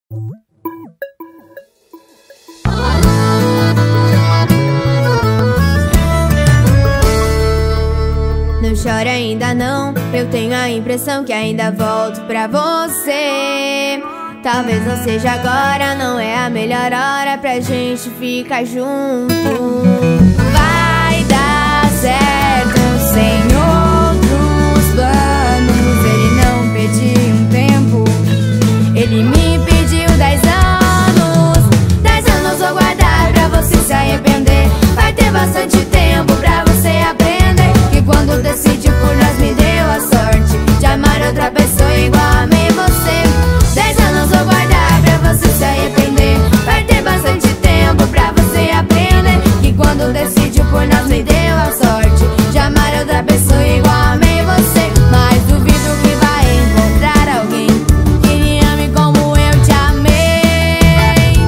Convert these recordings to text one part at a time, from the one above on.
Não chore ainda não, eu tenho a impressão que ainda volto pra você. Talvez não seja agora, não é a melhor hora pra gente ficar junto. Vai dar certo sem outros planos. Ele não pediu um tempo, ele me pediu 10 anos. 10 anos vou guardar pra você se arrepender. Vai ter bastante tempo pra você aprender que quando decidi por nós me deu a sorte de amar outra pessoa igual amei você. 10 anos vou guardar pra você se arrepender. Vai ter bastante tempo pra você aprender que quando decidiu por nós me deu a sorte de amar outra pessoa igual amei você. Mas duvido que vai encontrar alguém que me ame como eu te amei.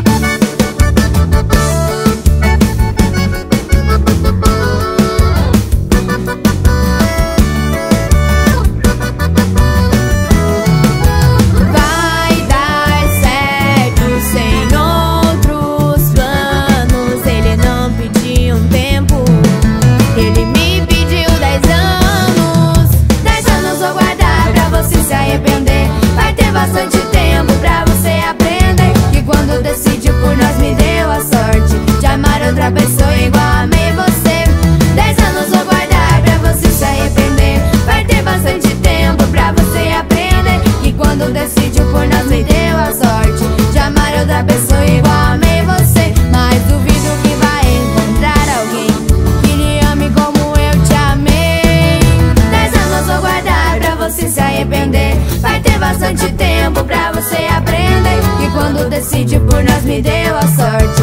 Vai dar certo sem outros planos. Ele não pediu um tempo, ele me pediu 10 anos. 10 anos vou guardar pra você se arrepender. Vai ter bastante tempo pra você aprender que quando decidiu por nós me deu a sorte de amar outra pessoa igual amei você. 10 anos vou guardar pra você se arrepender. Vai ter bastante tempo pra você aprender que quando decidiu por nós me deu a sorte de amar outra pessoa igual amei você. Mas duvido que vai encontrar alguém que lhe ame como eu te amei. 10 anos vou guardar pra você se arrepender. Vai ter bastante tempo pra você aprender que quando decidiu por nós me deu a sorte